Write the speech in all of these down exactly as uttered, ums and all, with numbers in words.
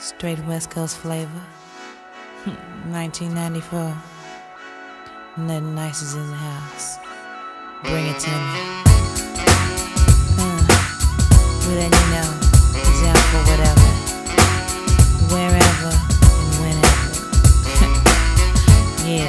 Straight West Coast flavor. nineteen ninety-four. Nothing nice is in the house. Bring it to me. Uh, we let you know. He's down for whatever, wherever, and whenever. Yeah.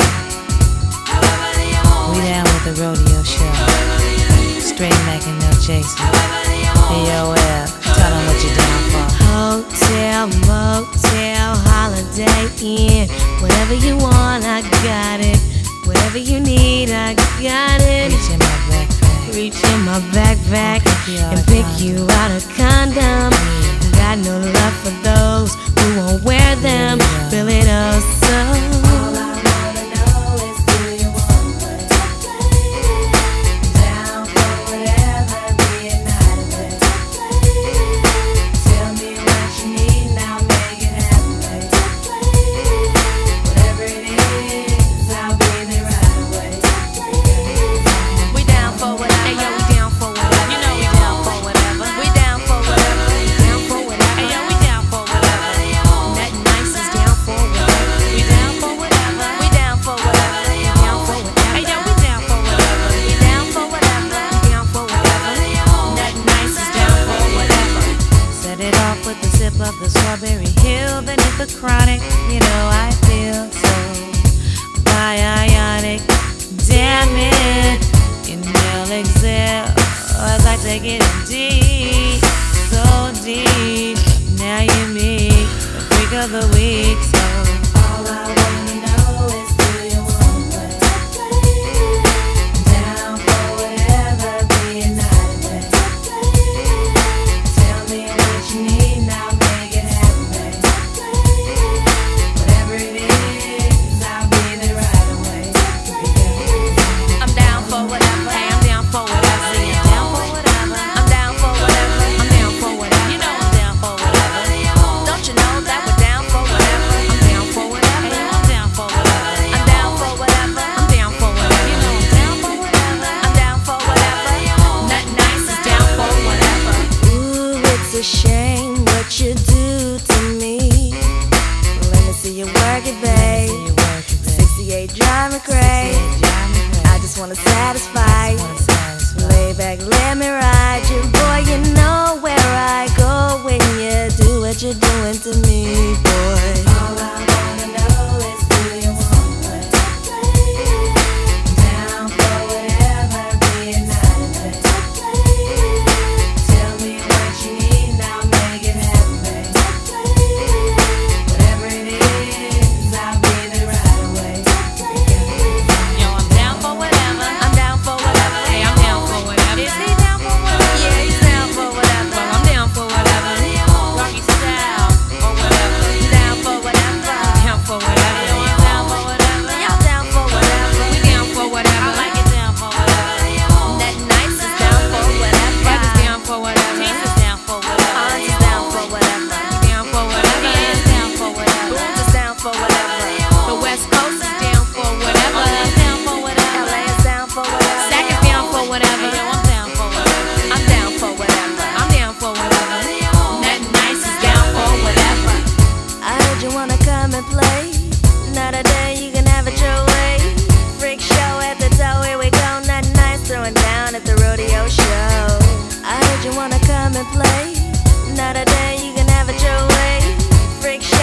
We down with the rodeo show. Straight Mac and no chaser. Hey, yo, L, tell them what you're down for. Hotel, motel, holiday inn. Whatever you want, I got it. Whatever you need, I got it. Reach in my backpack. Reach in my backpack and pick you out a condom. Got no love for those who won't wear them. Feel it all so. With the sip of the Strawberry Hill beneath the chronic, you know I feel so bionic. Damn it, inhale, exhale. As I take it in deep, so deep. Now you're me, the freak of the week. So all I wanna know is, do you want what to play? Down for whatever, be a night. Tell me what you need. It's a shame what you do to me. Let me see you work it, babe. sixty-eight drive me crazy. I just wanna satisfy. Lay back, let me ride you. Boy, you know where I go when you do what you're doing to me, boy. All I wanna know is, do you want what to play? Down for whatever, be a night. Tell me what you need. Not a day, you can have it your way. Freak show at the toe, here we go. Nothing nice, throwing down at the rodeo show. I heard you wanna come and play. Not a day, you can have it your way. Freak show.